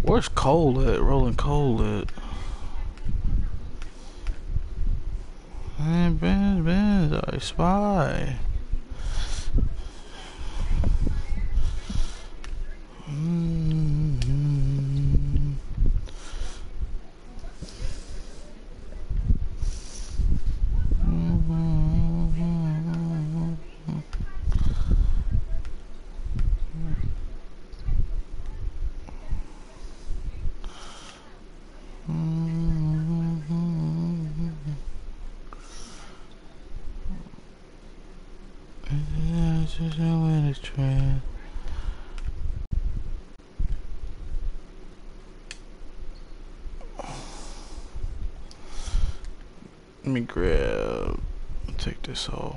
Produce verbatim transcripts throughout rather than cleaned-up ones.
Where's Cole at? Rolling Cole at? Man, Benz, Benz, I spy. Mm-hmm. Just when it's trend. Let me grab, take this off.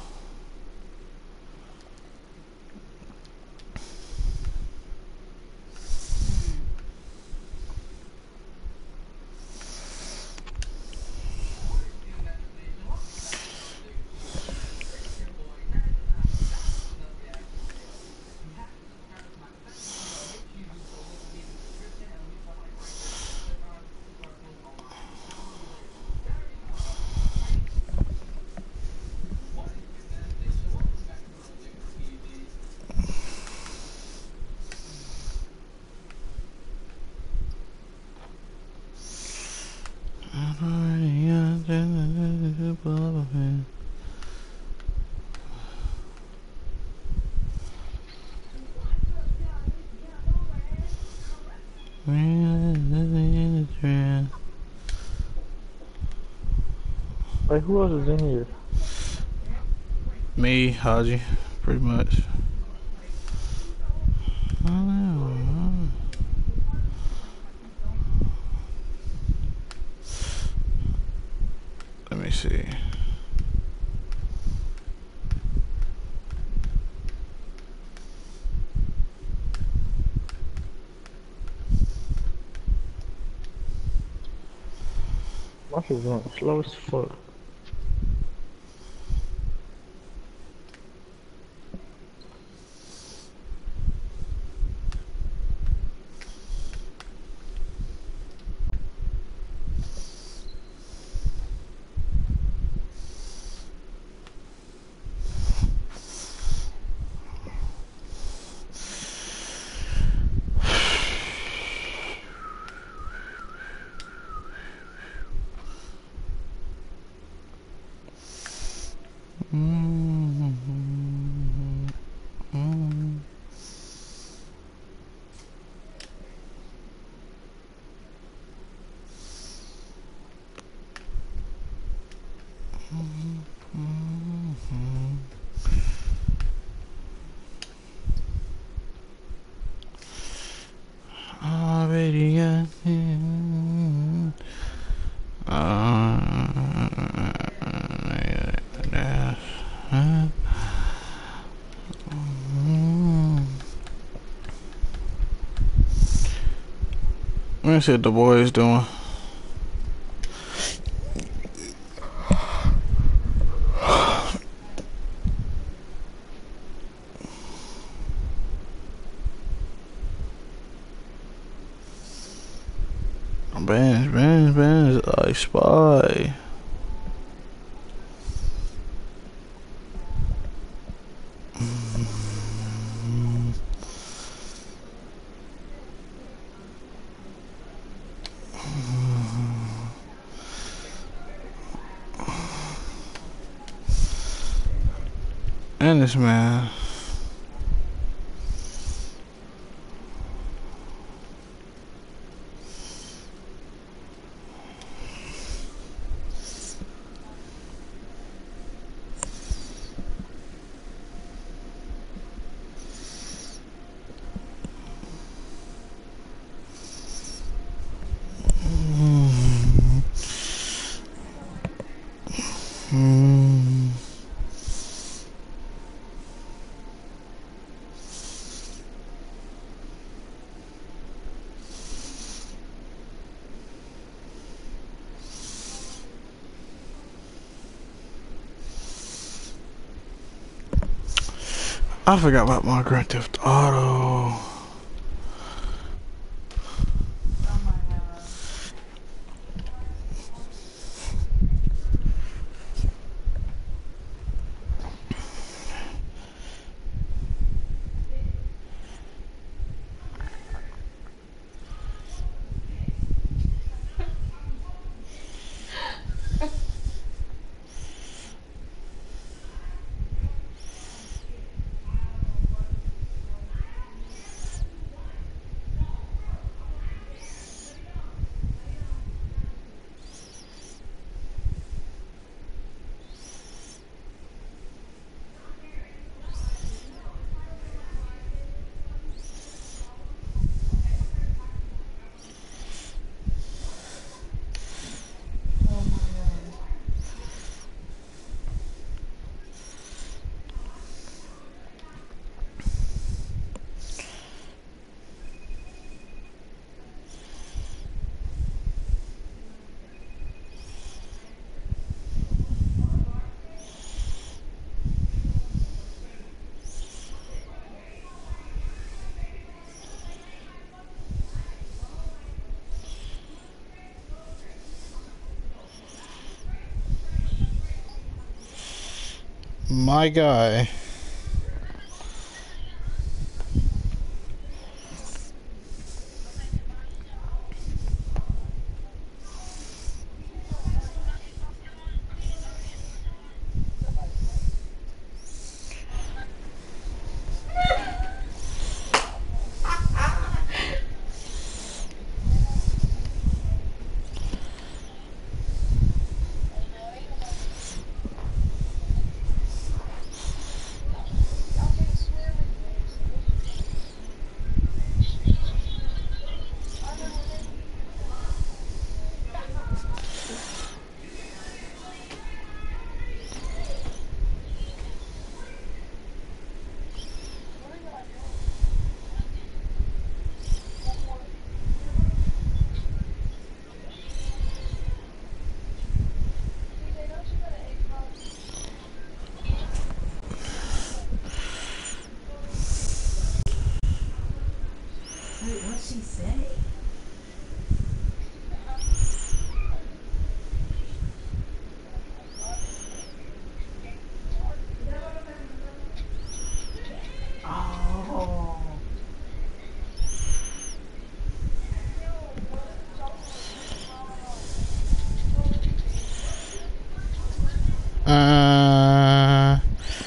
Like, who else is in here? Me, Hagee, pretty much. I don't know. Let me see. My shit's going slow as fuck. Already got him. Uh, Let me see what the boys doing. Benz, Benz, Benz, I spy. And this man. Hmm. I forgot about my Grand Theft Auto. My guy. Uh,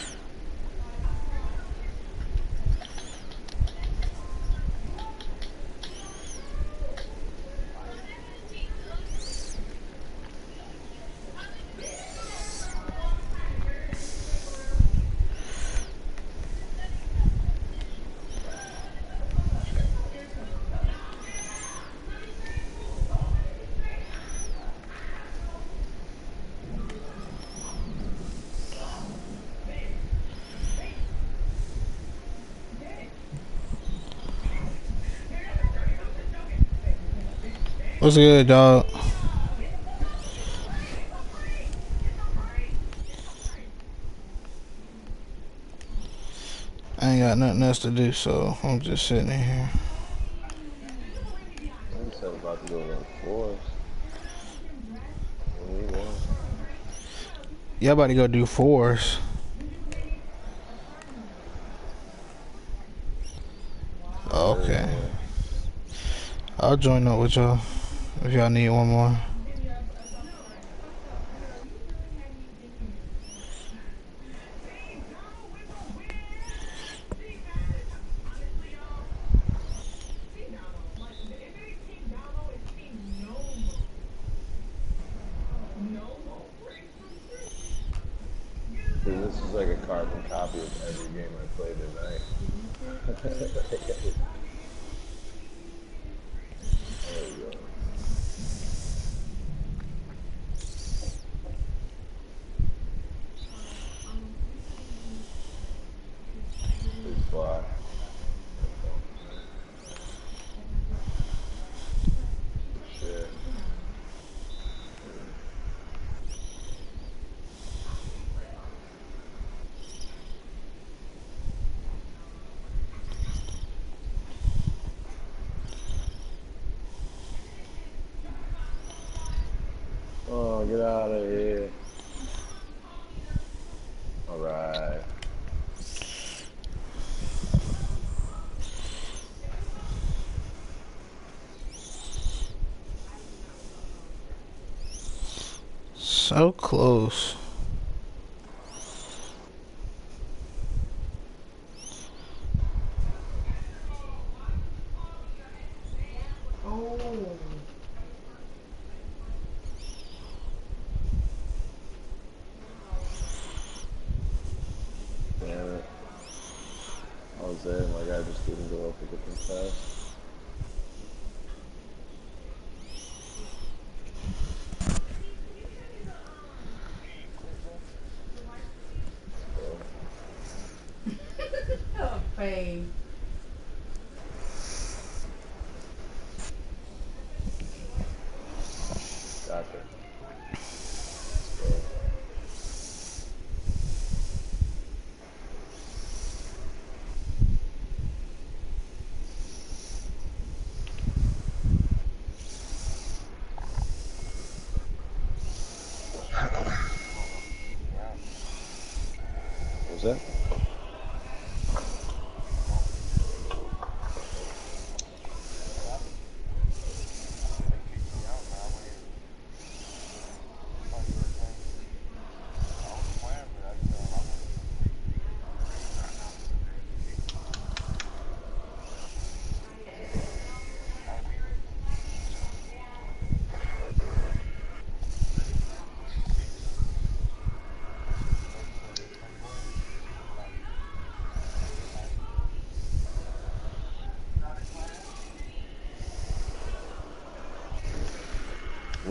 what's good, dog? I ain't got nothing else to do, so I'm just sitting in here. I said about to go to fours. Y'all about to go do fours. Okay. I'll join up with y'all if y'all need one more. Dude, this is like a carbon copy of every game I played tonight. There we go. Big fly. Shit. Oh, get out of here. All right. So close. Damn it. I was there, my guy just didn't go up with the contest. Oh, babe. Gotcha.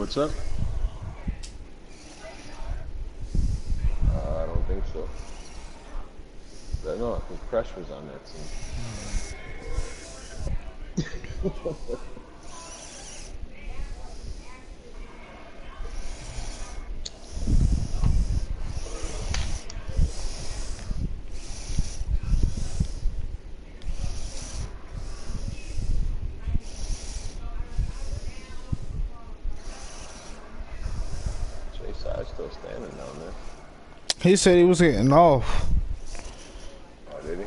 What's up? Uh, I don't think so. I know, I think Crush was on that team. Chase still standing down there. He said he was getting off. Oh, did he?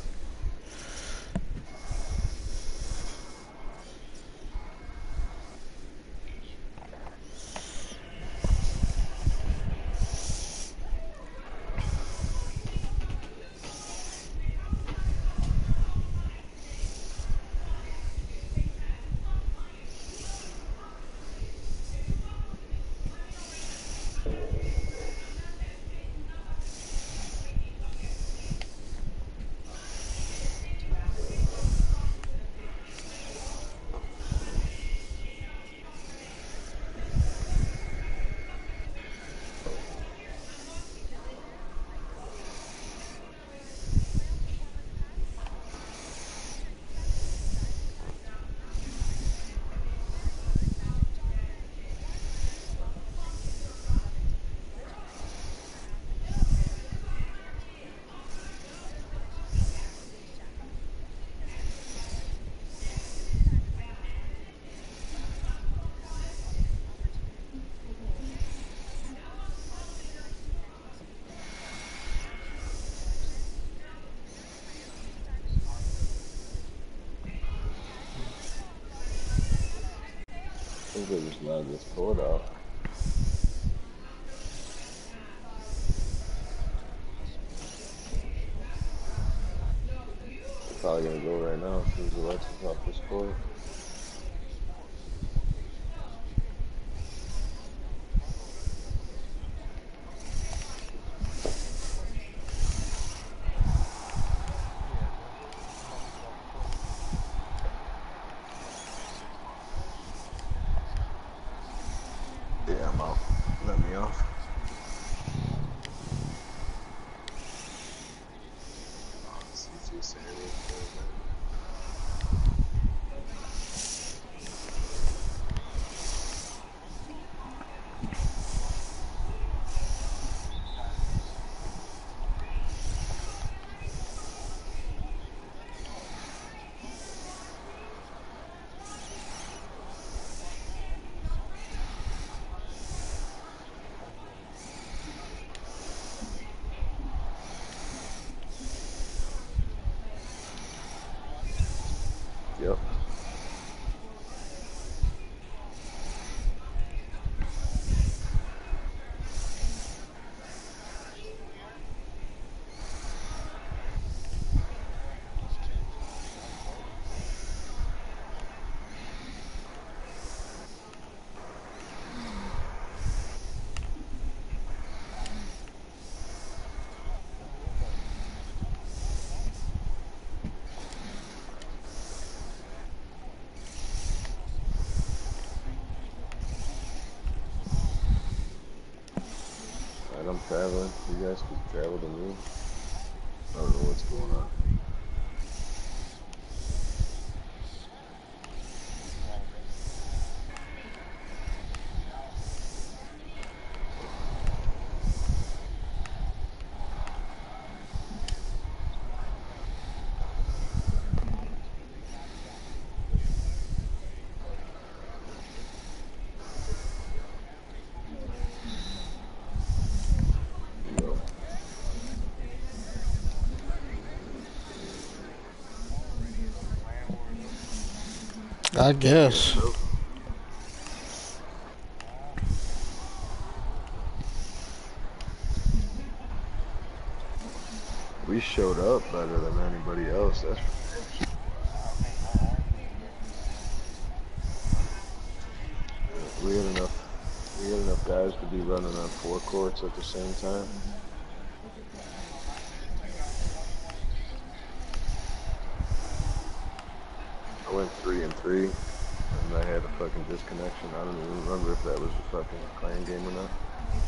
I think they just knocked this cord off. They're probably gonna go right now as soon as Alexa's off this cord. Yeah, I'm out. Let me off. Yep. Alright, I'm traveling. You guys can travel to me. I don't know what's going on. I guess. We showed up better than anybody else. That's we had enough. We had enough guys to be running on four courts at the same time. I went three and three. And I had a fucking disconnection. I don't even remember if that was a fucking clan game or not.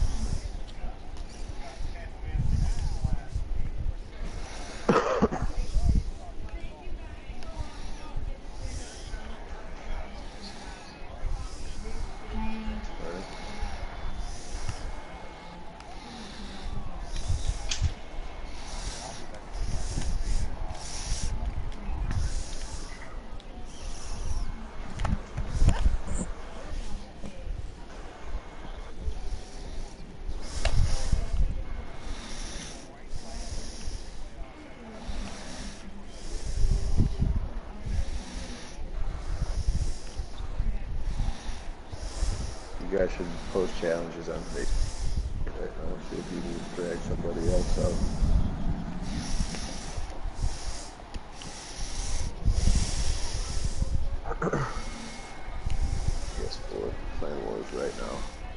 You guys should post challenges on Facebook right now. See if you can drag somebody else out. Yes, four Clan Wars right now.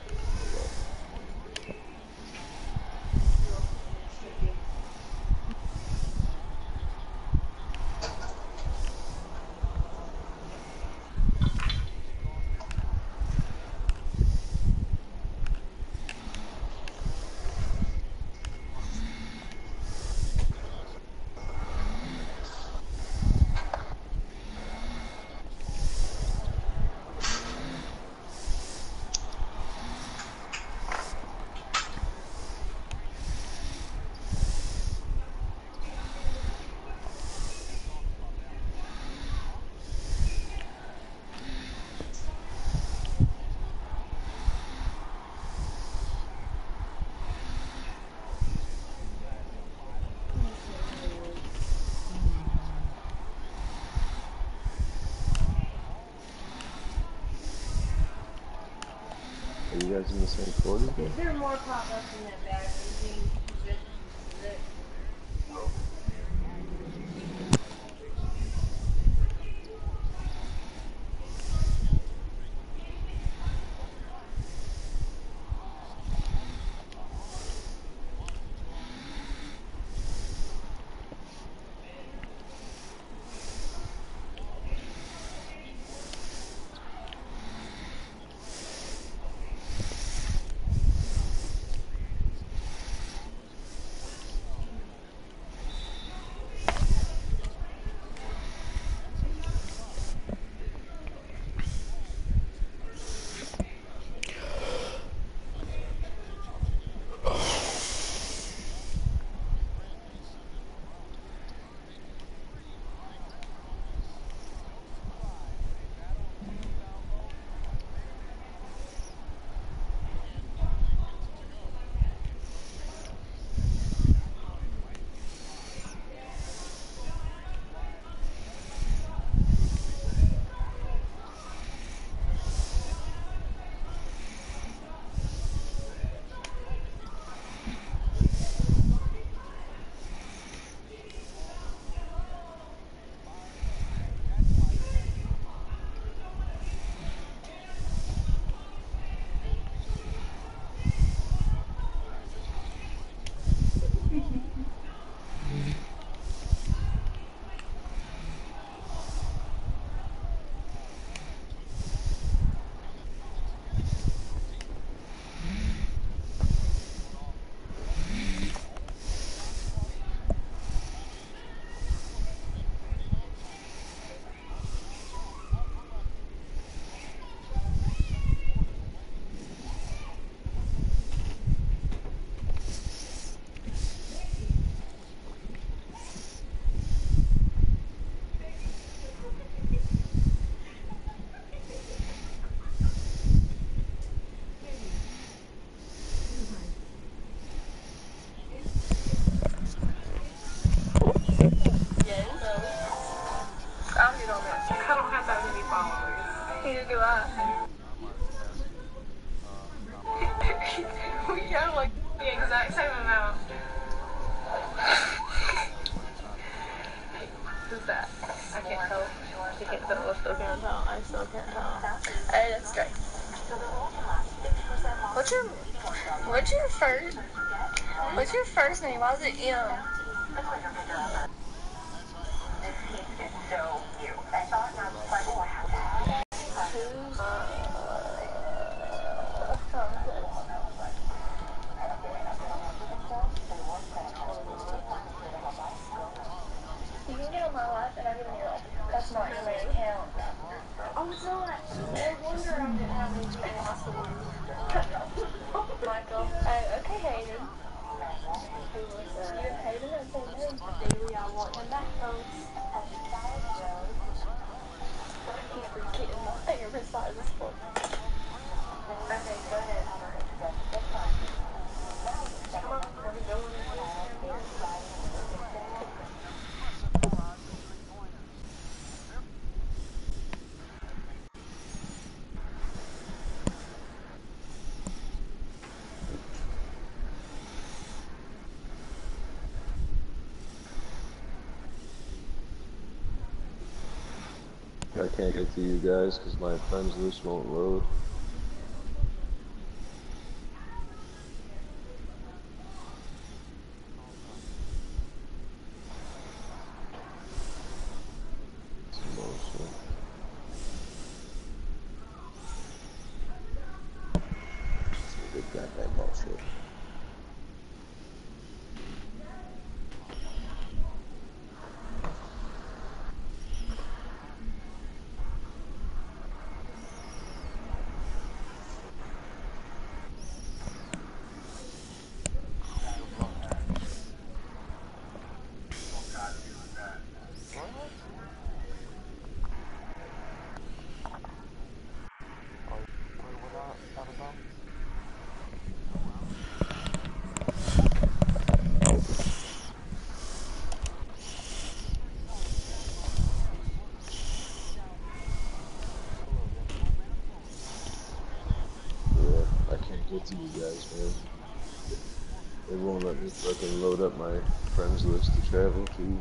Are you guys in the same quarters? Is there more pop-ups in that bag? Neither do I. We have like the exact same amount. Who's that? I can't tell. I can't tell. I still can't tell. I still can't tell. Hey, that's great. What's your What's your first What's your first name? Why is it M? You can get on my life and I'm gonna be like, that's not your main account. Oh, it's not. No wonder I didn't have any people following. Michael. Oh, okay, Hayden. Who was that? You and Hayden are the same name. Daily, I want him back, folks. He's freaking my favorite side of the sport. Okay, go ahead. Come on, we're going to here. I can't get to you guys because my friends list won't load. Some bullshit. Some good goddamn bullshit. I can't get to you guys, man. They won't let me fucking load up my friends list to travel to.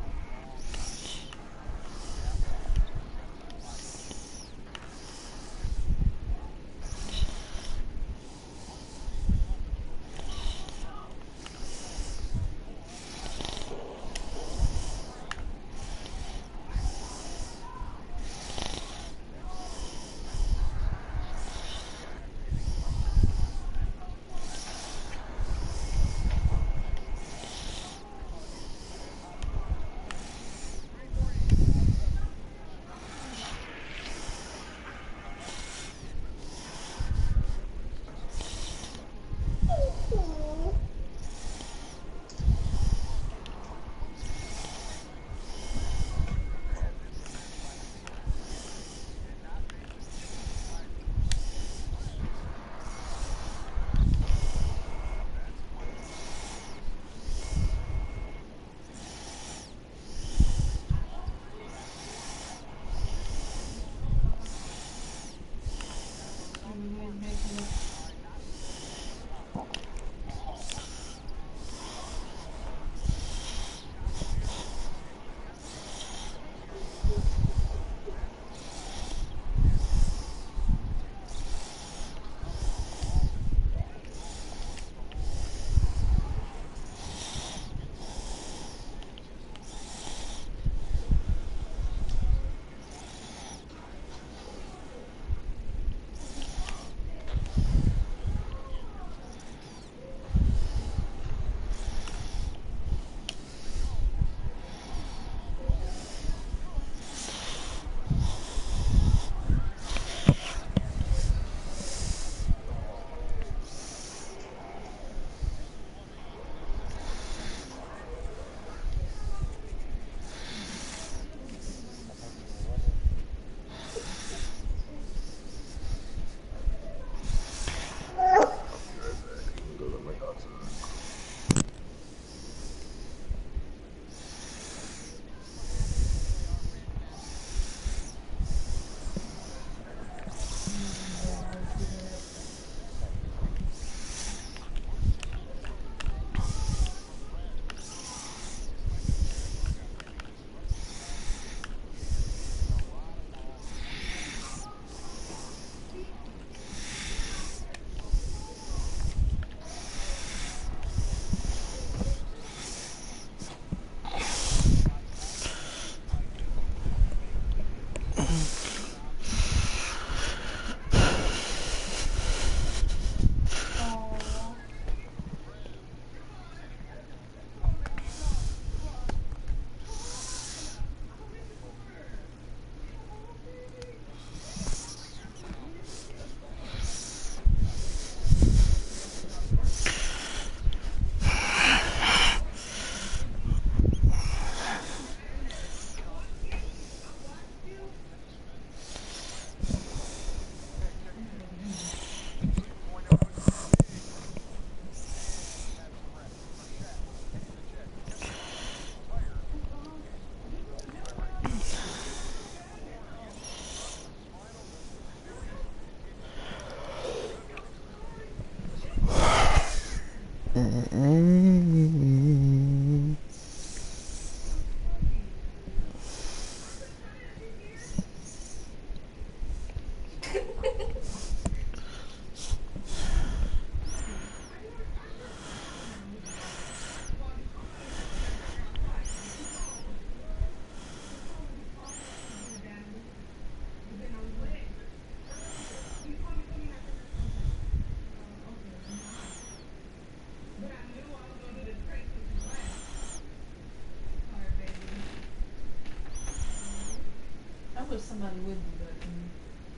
wish somebody would do that to me.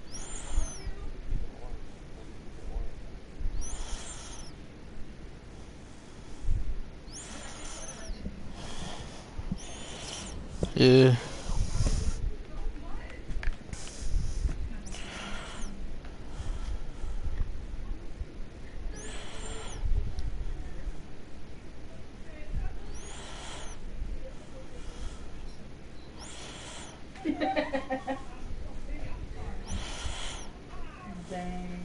Yeah. Dang.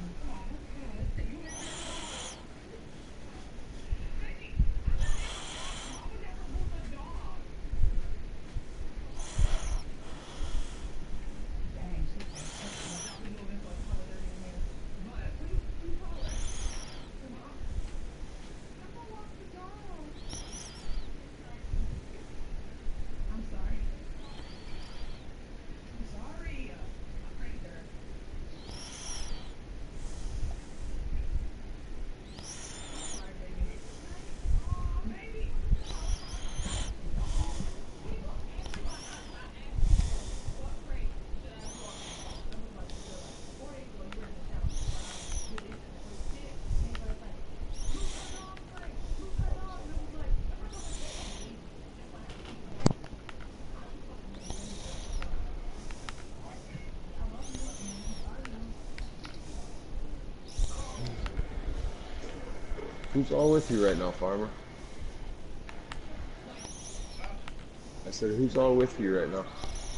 Who's all with you right now, Farmer? I said, who's all with you right now?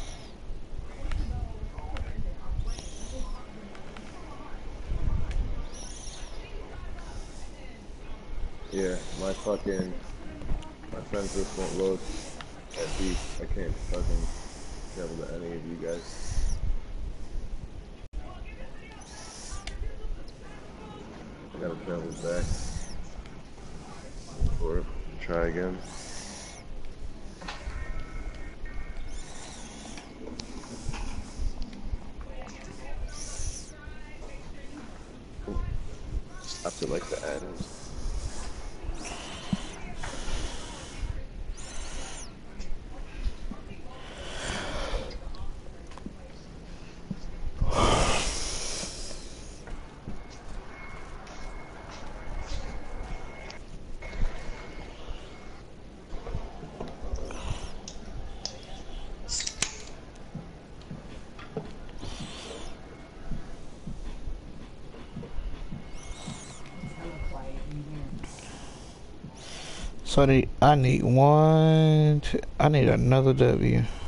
Yeah, my fucking, my friends list won't load at B. I can't fucking travel to any of you guys. I gotta travel back for it. Try again. I feel like the atoms. So the, I need one. Two, I need another W.